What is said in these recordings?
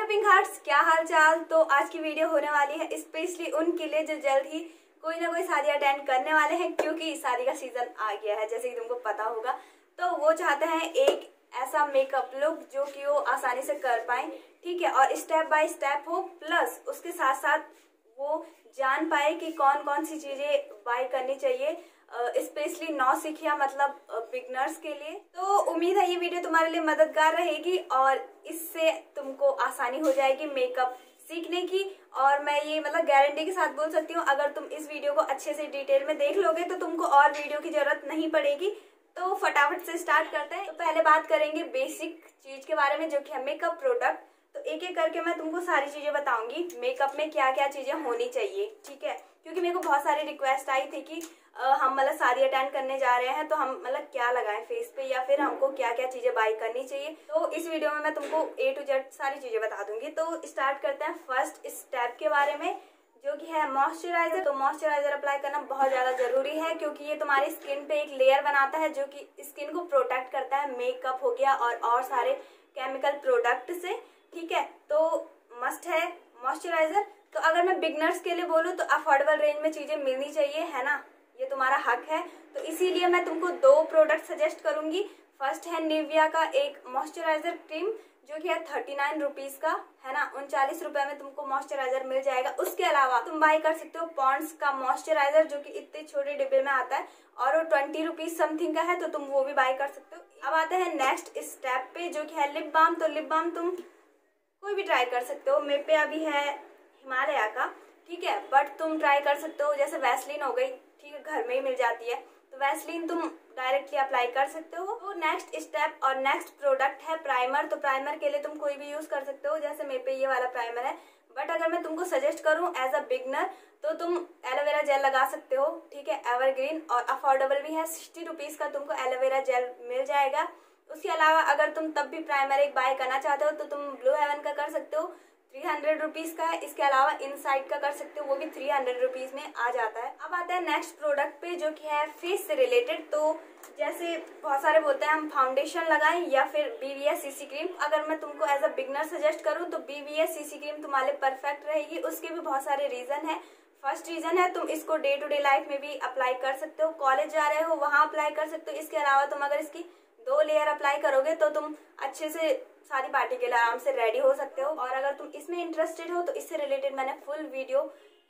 Pink hearts, क्या हाल चाल। तो आज की वीडियो होने वाली है स्पेशली उनके लिए जो जल्द ही कोई ना कोई शादी अटेंड करने वाले हैं, क्योंकि शादी का सीजन आ गया है जैसे कि तुमको पता होगा। तो वो चाहते हैं एक ऐसा मेकअप लुक जो कि वो आसानी से कर पाए, ठीक है, और स्टेप बाय स्टेप हो, प्लस उसके साथ साथ वो जान पाए कि कौन कौन सी चीजें बाय करनी चाहिए, स्पेशली नौसिखिया मतलब बिगनर्स के लिए। तो उम्मीद है ये वीडियो तुम्हारे लिए मददगार रहेगी और इससे तुमको आसानी हो जाएगी मेकअप सीखने की। और मैं ये मतलब गारंटी के साथ बोल सकती हूँ, अगर तुम इस वीडियो को अच्छे से डिटेल में देख लोगे तो तुमको और वीडियो की जरूरत नहीं पड़ेगी। तो फटाफट से स्टार्ट करते हैं। तो पहले बात करेंगे बेसिक चीज के बारे में जो कि है मेकअप प्रोडक्ट। तो एक एक करके मैं तुमको सारी चीजें बताऊंगी मेकअप में क्या क्या चीजें होनी चाहिए, ठीक है, क्योंकि मेरे को बहुत सारी रिक्वेस्ट आई थी कि हम मतलब शादी अटेंड करने जा रहे हैं तो हम मतलब क्या लगाएं फेस पे, या फिर हमको क्या क्या चीजें बाय करनी चाहिए। तो इस वीडियो में मैं तुमको A to Z सारी चीजें बता दूंगी। तो स्टार्ट करते हैं फर्स्ट स्टेप के बारे में जो कि है मॉइस्चराइजर। तो मॉइस्चराइजर अप्लाई करना बहुत ज्यादा जरूरी है, क्योंकि ये तुम्हारी स्किन पे एक लेयर बनाता है जो कि स्किन को प्रोटेक्ट करता है मेकअप हो गया और सारे केमिकल प्रोडक्ट से, ठीक है। तो मस्ट है मॉइस्चराइजर। तो अगर मैं बिगनर्स के लिए बोलूँ तो अफोर्डेबल रेंज में चीजें मिलनी चाहिए, है ना, ये तुम्हारा हक है। तो इसीलिए मैं तुमको दो प्रोडक्ट सजेस्ट करूंगी। फर्स्ट है निविया का एक मॉइस्चराइजर क्रीम जो कि है 39 रुपीज का, है ना, 39 रुपए में तुमको मॉइस्चराइजर मिल जाएगा। उसके अलावा तुम बाय कर सकते हो पॉन्ड्स का मॉइस्चराइजर जो कि इतने छोटे डिब्बे में आता है और वो 20 रुपीज समथिंग का है, तो तुम वो भी बाय कर सकते हो। अब आते हैं नेक्स्ट स्टेप पे जो कि है लिप बाम। तो लिप बाम तुम कोई भी ट्राई कर सकते हो। मेरे पे अभी है हिमालय का, ठीक है, बट तुम ट्राई कर सकते हो जैसे वैसलीन हो गई, ठीक है, घर में ही मिल जाती है, तो वैसलीन तुम डायरेक्टली अप्लाई कर सकते हो। तो नेक्स्ट स्टेप और नेक्स्ट प्रोडक्ट है प्राइमर। तो प्राइमर के लिए तुम कोई भी यूज कर सकते हो, जैसे मेरे पे ये वाला प्राइमर है, बट अगर मैं तुमको सजेस्ट करूं एज अ बिगनर तो तुम एलोवेरा जेल लगा सकते हो, ठीक है, एवरग्रीन, और अफोर्डेबल भी है, 60 रुपीज का तुमको एलोवेरा जेल मिल जाएगा। उसके अलावा अगर तुम तब भी प्राइमर एक बाय करना चाहते हो तो तुम ब्लू हेवन का कर सकते हो, 300 रुपीज का है। इसके अलावा इनसाइड का कर सकते हो, वो भी 300 रुपीज में आ जाता है। अब आता है नेक्स्ट प्रोडक्ट पे जो कि है फेस से रिलेटेड। तो जैसे बहुत सारे बोलते हैं हम फाउंडेशन लगाएं या फिर BVS CC क्रीम। अगर मैं तुमको एज अ बिगनर सजेस्ट करूं तो BVS CC क्रीम तुम्हारे परफेक्ट रहेगी। उसके भी बहुत सारे रीजन है। फर्स्ट रीजन है तुम इसको डे टू डे लाइफ में भी अप्लाई कर सकते हो, कॉलेज जा रहे हो वहां अप्लाई कर सकते हो। इसके अलावा तुम अगर इसकी 2 लेयर अप्लाई करोगे तो तुम अच्छे से शादी पार्टी के लिए आराम से रेडी हो सकते हो। और अगर तुम इसमें इंटरेस्टेड हो तो इससे रिलेटेड मैंने फुल वीडियो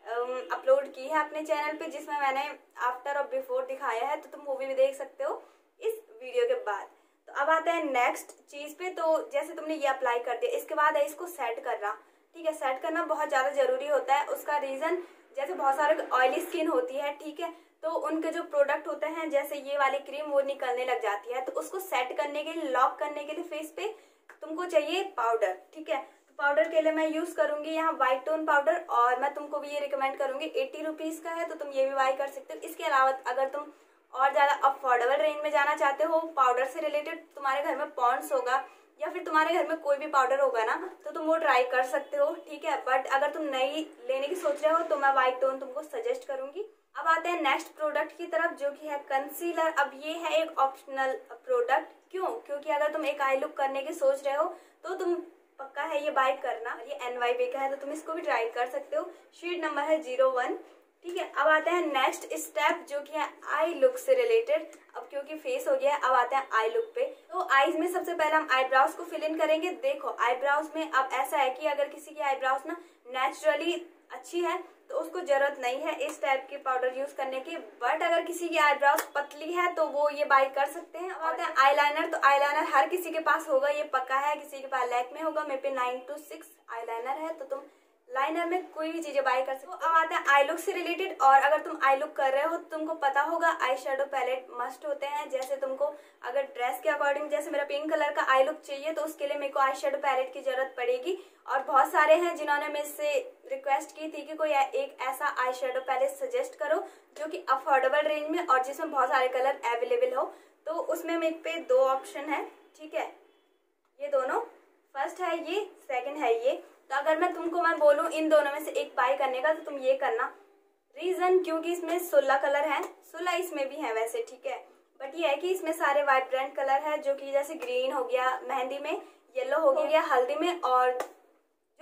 अपलोड की है अपने चैनल पे, जिसमें मैंने आफ्टर और बिफोर दिखाया है, तो तुम वो भी देख सकते हो इस वीडियो के बाद। तो अब आते हैं नेक्स्ट चीज पे। तो जैसे तुमने ये अप्लाई कर दिया, इसके बाद है इसको सेट करना, ठीक है। सेट करना बहुत ज्यादा जरूरी होता है। उसका रीजन जैसे बहुत सारे ऑयली स्किन होती है, ठीक है, तो उनके जो प्रोडक्ट होते हैं जैसे ये वाली क्रीम वो निकलने लग जाती है। तो उसको सेट करने के लिए, लॉक करने के लिए फेस पे तुमको चाहिए पाउडर, ठीक है। तो पाउडर के लिए मैं यूज करूंगी यहाँ व्हाइट टोन पाउडर, और मैं तुमको भी ये रिकमेंड करूंगी, 80 रुपीज का है, तो तुम ये भी बाय कर सकते हो। इसके अलावा अगर तुम और ज्यादा अफोर्डेबल रेंज में जाना चाहते हो पाउडर से रिलेटेड, तुम्हारे घर में पॉन्ड्स होगा या फिर तुम्हारे घर में कोई भी पाउडर होगा ना, तो तुम वो ट्राई कर सकते हो, ठीक है। बट अगर तुम नई लेने की सोच रहे हो तो मैं व्हाइट टोन तुमको सजेस्ट करूंगी। अब आते हैं नेक्स्ट प्रोडक्ट की तरफ जो कि है कंसीलर। अब ये है एक ऑप्शनल प्रोडक्ट, क्यों, क्योंकि अगर तुम एक आई लुक करने की सोच रहे हो तो तुम पक्का है ये बाय करना। ये NYB का है तो तुम इसको भी ट्राई कर सकते हो। शेड नंबर है 01, ठीक है। अब आते हैं नेक्स्ट स्टेप जो कि है आई लुक से रिलेटेड। अब क्योंकि फेस हो गया है, अब आते हैं आई लुक पे। तो आईज में सबसे पहले हम आईब्राउज को फिल इन करेंगे। देखो आईब्राउज में अब ऐसा है कि अगर किसी की आईब्राउज ना नेचुरली अच्छी है तो उसको जरूरत नहीं है इस टाइप के पाउडर यूज करने की, बट अगर किसी की आईब्राउज पतली है तो वो ये बाय कर सकते हैं। अब आते हैं आईलाइनर। तो आईलाइनर हर किसी के पास होगा, ये पक्का है, किसी के पास लैक्मे होगा, मेरे पे 9 to 6 आईलाइनर है, तो तुम लाइनर में कोई भी चीजें बाय कर सकते हो। अब आते हैं आई लुक से रिलेटेड। और अगर तुम आई लुक कर रहे हो तो तुमको पता होगा आई शेडो पैलेट मस्ट होते हैं। जैसे तुमको अगर ड्रेस के अकॉर्डिंग, जैसे मेरा पिंक कलर का आई लुक चाहिए तो उसके लिए मेरे को आई शेडो पैलेट की जरूरत पड़ेगी। और बहुत सारे हैं जिन्होंने मेरे से रिक्वेस्ट की थी कि कोई एक ऐसा आई शेडो पैलेट सजेस्ट करो जो कि अफोर्डेबल रेंज में और जिसमें बहुत सारे कलर अवेलेबल हो। तो उसमें मेरे पे 2 ऑप्शन है, ठीक है, ये दोनों, फर्स्ट है ये, सेकंड है ये। तो अगर मैं बोलूं इन दोनों में से एक बाय करने का तो तुम ये करना। रीजन क्योंकि इसमें 16 कलर हैं, 16 इसमें भी हैं वैसे, ठीक है, बट ये है कि इसमें सारे वाइब्रेंट कलर है जो कि जैसे ग्रीन हो गया मेहंदी में, येलो हो गया हल्दी में, और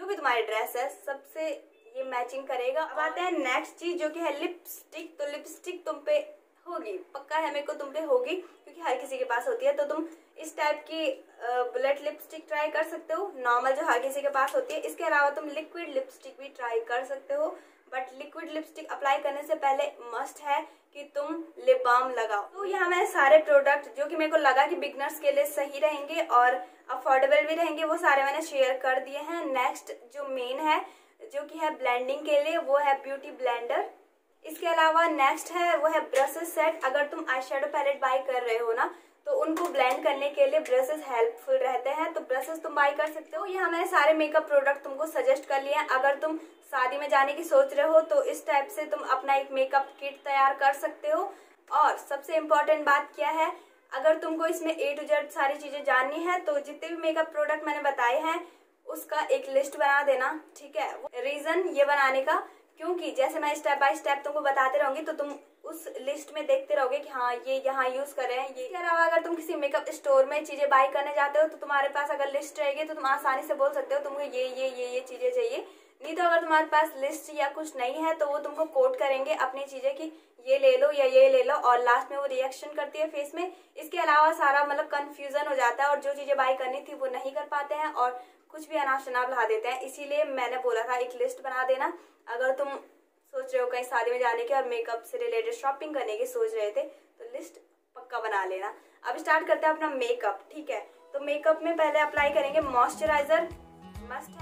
भी तुम्हारी ड्रेस है सबसे ये मैचिंग करेगा। अब आते हैं नेक्स्ट चीज जो कि है लिपस्टिक। तो लिपस्टिक तुम पे होगी, पक्का है मेरे को तुम पे होगी, क्योंकि हर किसी के पास होती है। तो तुम इस टाइप की बुलेट लिपस्टिक ट्राई कर सकते हो, नॉर्मल जो हर किसी के पास होती है। इसके अलावा तुम लिक्विड लिपस्टिक भी ट्राई कर सकते हो, बट लिक्विड लिपस्टिक अप्लाई करने से पहले मस्ट है कि तुम लिप बाम लगाओ। तो यहाँ मैंने सारे प्रोडक्ट जो कि मेरे को लगा कि बिगनर्स के लिए सही रहेंगे और अफोर्डेबल भी रहेंगे, वो सारे मैंने शेयर कर दिए हैं। नेक्स्ट जो मेन है जो कि है ब्लेंडिंग के लिए, वो है ब्यूटी ब्लेंडर। इसके अलावा नेक्स्ट है वो है ब्रशेस सेट। अगर तुम आई शेडो पैलेट बाय कर रहे हो ना, तो उनको ब्लेंड करने के लिए ब्रशेस हेल्पफुल रहते हैं, तो ब्रशेस तुम बाय कर सकते हो। यहाँ मैंने सारे मेकअप प्रोडक्ट तुमको सजेस्ट कर लिए हैं। अगर तुम शादी में जाने की सोच रहे हो तो इस टाइप से तुम अपना एक मेकअप किट तैयार कर सकते हो। और सबसे इम्पोर्टेंट बात क्या है, अगर तुमको इसमें A to Z सारी चीजें जाननी है तो जितने भी मेकअप प्रोडक्ट मैंने बताए हैं उसका एक लिस्ट बना देना, ठीक है। रीजन ये बनाने का क्योंकि जैसे मैं स्टेप बाय स्टेप तुमको बताते रहूंगी तो तुम उस लिस्ट में देखते रहोगे कि हाँ ये यहाँ यूज कर रहे हैं। इसके अलावा अगर तुम किसी मेकअप स्टोर में चीजें बाय करने जाते हो तो तुम्हारे पास अगर लिस्ट रहेगी तो तुम आसानी से बोल सकते हो तुमको ये चीजें चाहिए। नहीं तो अगर तुम्हारे पास लिस्ट या कुछ नहीं है तो वो तुमको कोट करेंगे अपनी चीजें कि ये ले लो या ये ले लो, और लास्ट में वो रिएक्शन करती है फेस में। इसके अलावा सारा मतलब कंफ्यूजन हो जाता है और जो चीजें बाय करनी थी वो नहीं कर पाते हैं और कुछ भी अनाप शनाप ला देते हैं। इसीलिए मैंने बोला था एक लिस्ट बना देना। अगर तुम सोच रहे हो कहीं शादी में जाने की और मेकअप से रिलेटेड शॉपिंग करने की सोच रहे थे तो लिस्ट पक्का बना लेना। अब स्टार्ट करते हैं अपना मेकअप, ठीक है। तो मेकअप में पहले अप्लाई करेंगे मॉइस्चराइजर, मस्ट है।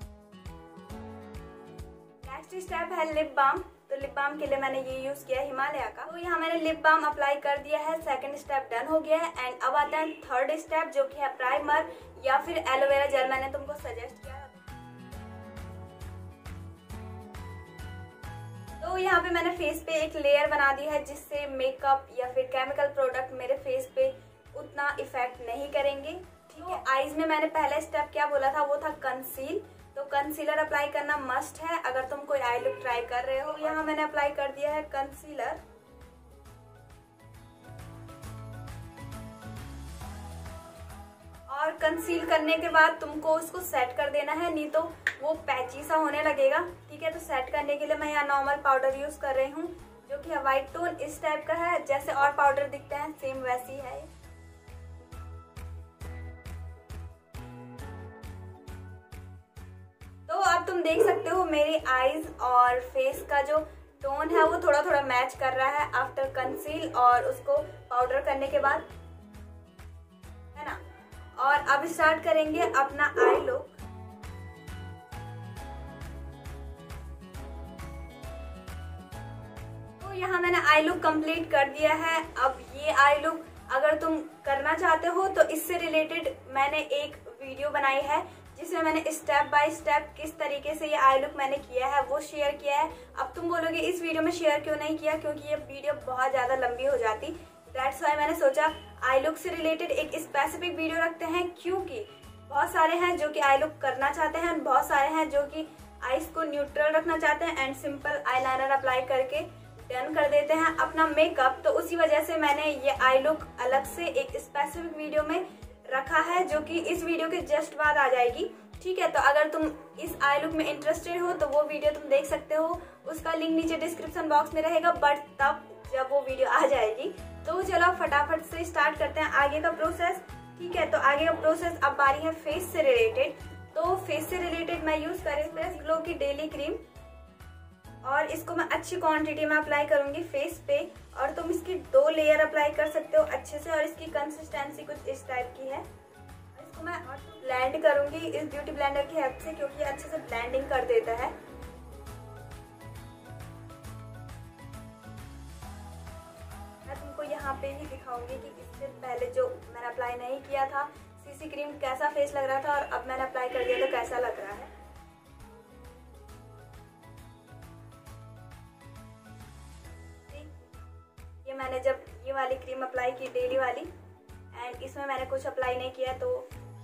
नेक्स्ट स्टेप है लिप बाम। तो लिप बाम के लिए मैंने ये यूज किया है हिमालय का। तो यहाँ मैंने लिप बाम अप्लाई कर दिया है, सेकंड स्टेप डन हो गया है। एंड अब आता है थर्ड स्टेप जो कि है प्राइमर या फिर एलोवेरा जेल, मैंने तुमको सजेस्ट किया है। तो यहाँ पे मैंने फेस पे एक लेयर बना दी है जिससे मेकअप या फिर केमिकल प्रोडक्ट मेरे फेस पे उतना इफेक्ट नहीं करेंगे, ठीक है। आईज में मैंने पहला स्टेप क्या बोला था वो था कंसील। तो कंसीलर अप्लाई करना मस्ट है अगर तुम कोई आई लुक ट्राई कर रहे हो। यहाँ मैंने अप्लाई कर दिया है कंसीलर। और कंसील करने के बाद तुमको उसको सेट कर देना है, नहीं तो वो पैची सा होने लगेगा, ठीक है। तो सेट करने के लिए मैं यहाँ नॉर्मल पाउडर यूज कर रही हूँ जो कि व्हाइट टोन इस टाइप का है, जैसे और पाउडर दिखते हैं सेम वैसी है। तो अब तुम देख सकते हो मेरी आईज और फेस का जो टोन है वो थोड़ा थोड़ा मैच कर रहा है आफ्टर कंसील और उसको पाउडर करने के बाद, है ना। और अब स्टार्ट करेंगे अपना आई लुक। तो यहाँ मैंने आई लुक कंप्लीट कर दिया है। अब ये आई लुक अगर तुम करना चाहते हो तो इससे रिलेटेड मैंने एक वीडियो बनाई है जिसमें मैंने स्टेप बाय स्टेप किस तरीके से ये आई लुक मैंने किया है वो शेयर किया है। अब तुम बोलोगे इस वीडियो में शेयर क्यों नहीं किया, क्योंकि ये वीडियो बहुत ज्यादा लंबी हो जाती। दैट्स व्हाई मैंने सोचा आई लुक से रिलेटेड एक स्पेसिफिक वीडियो रखते हैं, क्योंकि बहुत सारे हैं जो कि आई लुक करना चाहते हैं, बहुत सारे हैं जो कि आईज को न्यूट्रल रखना चाहते हैं एंड सिंपल आईलाइनर अप्लाई करके डन कर देते हैं अपना मेकअप। तो उसी वजह से मैंने ये आई लुक अलग से एक स्पेसिफिक वीडियो में रखा है जो कि इस वीडियो के जस्ट बाद आ जाएगी, ठीक है। तो अगर तुम इस आई लुक में इंटरेस्टेड हो तो वो वीडियो तुम देख सकते हो, उसका लिंक नीचे डिस्क्रिप्शन बॉक्स में रहेगा, बट तब जब वो वीडियो आ जाएगी। तो चलो फटाफट से स्टार्ट करते हैं आगे का प्रोसेस, ठीक है। तो आगे का प्रोसेस अब बारी है फेस से रिलेटेड। तो फेस से रिलेटेड मैं यूज कर रही हूँ ग्लो की डेली क्रीम और इसको मैं अच्छी क्वांटिटी में अप्लाई करूंगी फेस पे। और तुम इसकी 2 लेयर अप्लाई कर सकते हो अच्छे से, और इसकी कंसिस्टेंसी कुछ इस टाइप की है। इसको मैं ब्लेंड करूंगी इस ब्यूटी ब्लेंडर की हेल्प से, क्योंकि ये अच्छे से ब्लेंडिंग कर देता है। मैं तुमको यहाँ पे ही दिखाऊंगी कि इससे पहले जो मैंने अप्लाई नहीं किया था सीसी क्रीम कैसा फेस लग रहा था, और अब मैंने अप्लाई कर दिया तो कैसा लग रहा है। ये मैंने जब ये वाली क्रीम अप्लाई की डेली वाली, एंड इसमें मैंने कुछ अप्लाई नहीं किया, तो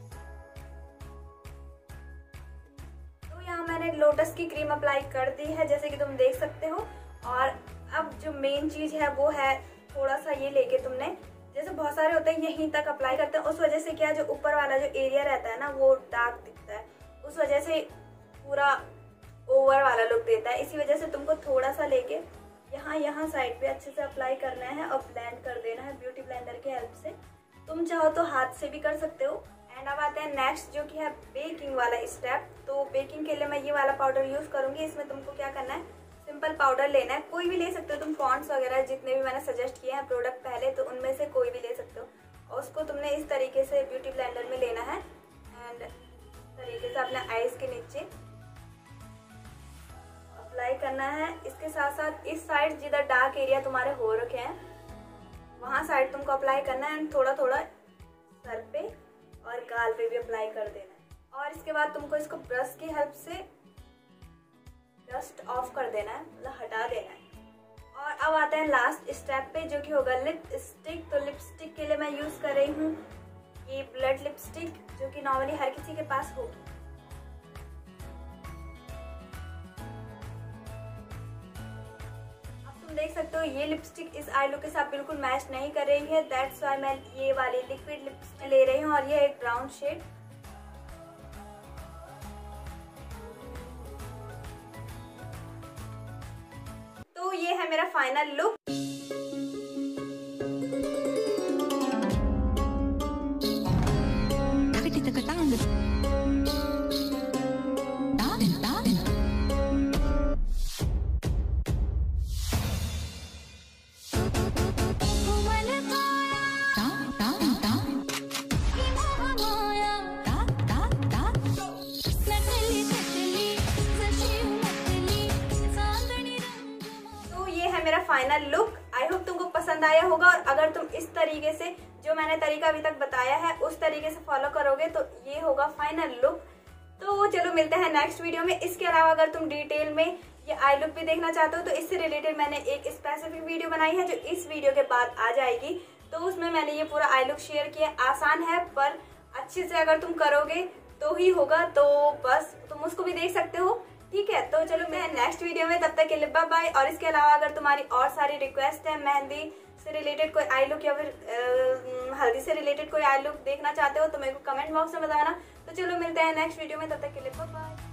यहाँ मैंने लोटस की क्रीम अप्लाई कर दी है जैसे कि तुम देख सकते हो। और अब जो मेन चीज है वो है थोड़ा सा ये लेके तुमने, जैसे बहुत सारे होते हैं यहीं तक अप्लाई करते हैं, उस वजह से क्या जो ऊपर वाला जो एरिया रहता है ना वो डार्क दिखता है, उस वजह से पूरा ओवर वाला लुक देता है। इसी वजह से तुमको थोड़ा सा लेके यहाँ साइड पे अच्छे से अप्लाई करना है और ब्लेंड कर देना है ब्यूटी ब्लेंडर की हेल्प से। तुम चाहो तो हाथ से भी कर सकते हो। एंड अब आते हैं नेक्स्ट जो कि है बेकिंग वाला स्टेप। तो बेकिंग के लिए मैं ये वाला पाउडर यूज करूंगी। इसमें तुमको क्या करना है, सिंपल पाउडर लेना है, कोई भी ले सकते हो तुम, पॉन्ड्स वगैरह जितने भी मैंने सजेस्ट किए हैं प्रोडक्ट पहले, तो उनमें से कोई भी ले सकते हो। और उसको तुमने इस तरीके से ब्यूटी ब्लेंडर में लेना है एंड तरीके से अपने आईज के नीचे अप्लाई करना है। इसके साथ साथ इस साइड जिधर डार्क एरिया तुम्हारे हो रखे हैं वहां साइड तुमको अप्लाई करना है एंड थोड़ा थोड़ा सर पे और गाल पे भी अप्लाई कर देना है। और इसके बाद तुमको इसको ब्रश की हेल्प से डस्ट ऑफ कर देना है, मतलब हटा देना है। और अब आते हैं लास्ट स्टेप पे जो कि होगा लिपस्टिक। तो लिपस्टिक के लिए मैं यूज कर रही हूँ ये ब्लड लिपस्टिक, जो कि नॉर्मली हर किसी के पास होगी। देख सकते हो ये लिपस्टिक इस आई लुक के साथ बिल्कुल मैच नहीं कर रही है, दैट्स वाई मैं ये वाली लिक्विड लिपस्टिक ले रही हूँ और ये एक ब्राउन शेड। तो ये है मेरा फाइनल लुक। मेरा फाइनल लुक आई होप तुमको पसंद आया होगा। और अगर तुम इस तरीके से जो मैंने तरीका अभी तक बताया है उस तरीके से फॉलो करोगे तो ये होगा फाइनल लुक। तो चलो मिलते हैं नेक्स्ट वीडियो में। इसके अलावा अगर तुम डिटेल में ये आई लुक भी देखना चाहते हो तो इससे रिलेटेड मैंने एक स्पेसिफिक वीडियो बनाई है जो इस वीडियो के बाद आ जाएगी। तो उसमें मैंने ये पूरा आई लुक शेयर किया। आसान है पर अच्छे से अगर तुम करोगे तो ही होगा, तो बस तुम उसको भी देख सकते हो। ठीक है, तो चलो मैं नेक्स्ट वीडियो में, तब तक के लिए बाय बाय। और इसके अलावा अगर तुम्हारी और सारी रिक्वेस्ट है, मेहंदी से रिलेटेड कोई आई लुक या फिर हल्दी से रिलेटेड कोई आई लुक देखना चाहते हो तो मेरे को कमेंट बॉक्स में बताना। तो चलो मिलते हैं नेक्स्ट वीडियो में, तब तक के लिए बाय बाय।